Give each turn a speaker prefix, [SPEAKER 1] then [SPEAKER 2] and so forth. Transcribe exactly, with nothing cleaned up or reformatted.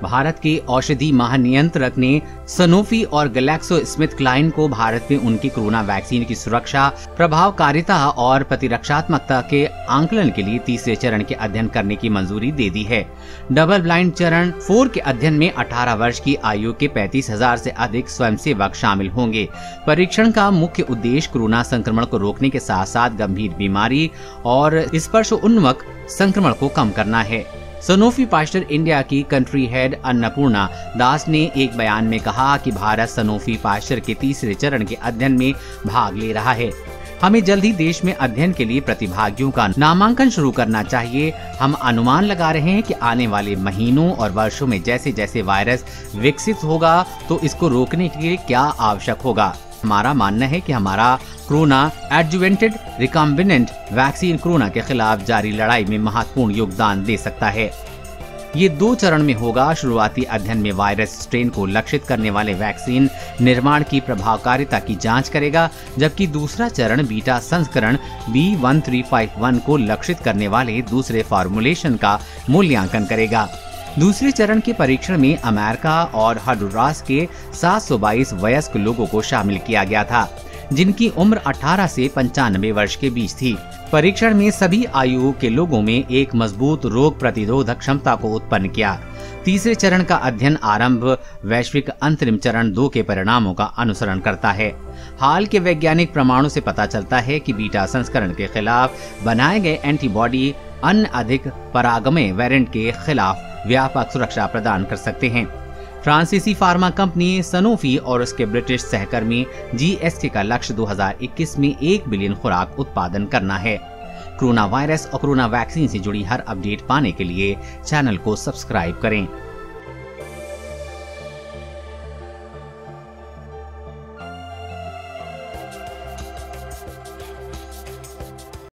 [SPEAKER 1] भारत के औषधि महानियंत्रक ने सनोफी और गैलेक्सो स्मिथ क्लाइन को भारत में उनकी कोरोना वैक्सीन की सुरक्षा, प्रभावकारिता और प्रतिरक्षात्मकता के आंकलन के लिए तीसरे चरण के अध्ययन करने की मंजूरी दे दी है। डबल ब्लाइंड चरण फोर के अध्ययन में अठारह वर्ष की आयु के पैंतीस हजार से अधिक स्वयंसेवक शामिल होंगे। परीक्षण का मुख्य उद्देश्य कोरोना संक्रमण को रोकने के साथ साथ गंभीर बीमारी और स्पर्श उन्मुख संक्रमण को कम करना है। सनोफी पास्चर इंडिया की कंट्री हेड अन्नपूर्णा दास ने एक बयान में कहा कि भारत सनोफी पास्चर के तीसरे चरण के अध्ययन में भाग ले रहा है। हमें जल्द ही देश में अध्ययन के लिए प्रतिभागियों का नामांकन शुरू करना चाहिए। हम अनुमान लगा रहे हैं कि आने वाले महीनों और वर्षों में जैसे जैसे वायरस विकसित होगा तो इसको रोकने के लिए क्या आवश्यक होगा। हमारा मानना है कि हमारा corona adjuvanted recombinant vaccine corona के खिलाफ जारी लड़ाई में महत्वपूर्ण योगदान दे सकता है। ये दो चरण में होगा। शुरुआती अध्ययन में वायरस स्ट्रेन को लक्षित करने वाले वैक्सीन निर्माण की प्रभावकारिता की जांच करेगा, जबकि दूसरा चरण बीटा संस्करण B one three five one को लक्षित करने वाले दूसरे फॉर्मुलेशन का मूल्यांकन करेगा। दूसरे चरण के परीक्षण में अमेरिका और हंडुरास के सात सौ बाईस वयस्क लोगों को शामिल किया गया था, जिनकी उम्र अठारह से पंचानवे वर्ष के बीच थी। परीक्षण में सभी आयु के लोगों में एक मजबूत रोग प्रतिरोधक क्षमता को उत्पन्न किया। तीसरे चरण का अध्ययन आरंभ वैश्विक अंतरिम चरण दो के परिणामों का अनुसरण करता है। हाल के वैज्ञानिक प्रमाणों से पता चलता है कि बीटा संस्करण के खिलाफ बनाए गए एंटीबॉडी अन्य अधिक परागमय वेरिएंट के खिलाफ व्यापक सुरक्षा प्रदान कर सकते हैं। फ्रांसीसी फार्मा कंपनी सनोफी और उसके ब्रिटिश सहकर्मी जीएसटी का लक्ष्य दो हज़ार इक्कीस में एक बिलियन खुराक उत्पादन करना है। कोरोना वायरस और कोरोना वैक्सीन से जुड़ी हर अपडेट पाने के लिए चैनल को सब्सक्राइब करें।